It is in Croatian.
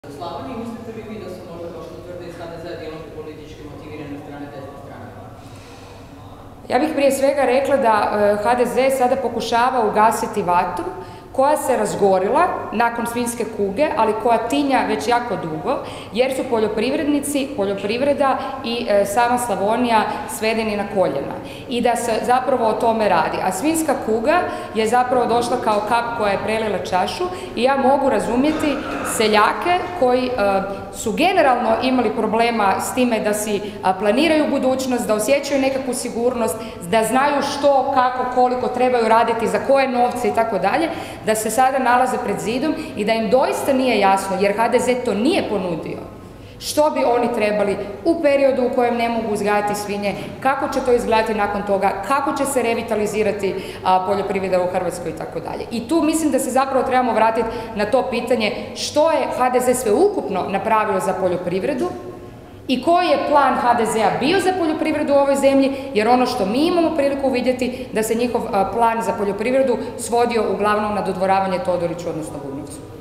U Slavoniji mislite vi da su možda, kao što tvrde iz HDZ-a, dijelom politički motivirane strane desne strane? Ja bih prije svega rekla da HDZ sada pokušava ugasiti vatru koja se razgorila nakon svinjske kuge, ali koja tinja već jako dugo, jer su poljoprivrednici, poljoprivreda i sama Slavonija svedeni na koljena. I da se zapravo o tome radi. A svinjska kuga je zapravo došla kao kap koja je prelila čašu i ja mogu razumjeti seljake koji su generalno imali problema s time da si planiraju budućnost, da osjećaju nekakvu sigurnost, da znaju što, kako, koliko trebaju raditi, za koje novce i tako dalje, da se sada nalaze pred zidom i da im doista nije jasno, jer HDZ to nije ponudio, što bi oni trebali u periodu u kojem ne mogu uzgajati svinje, kako će to izgledati nakon toga, kako će se revitalizirati poljoprivreda u Hrvatskoj i tako dalje. I tu mislim da se zapravo trebamo vratiti na to pitanje što je HDZ sveukupno napravio za poljoprivredu i koji je plan HDZ-a bio za poljoprivredu u ovoj zemlji, jer ono što mi imamo priliku vidjeti da se njihov plan za poljoprivredu svodio uglavnom na dodvoravanje Todoriću, odnosno Vujnovcu.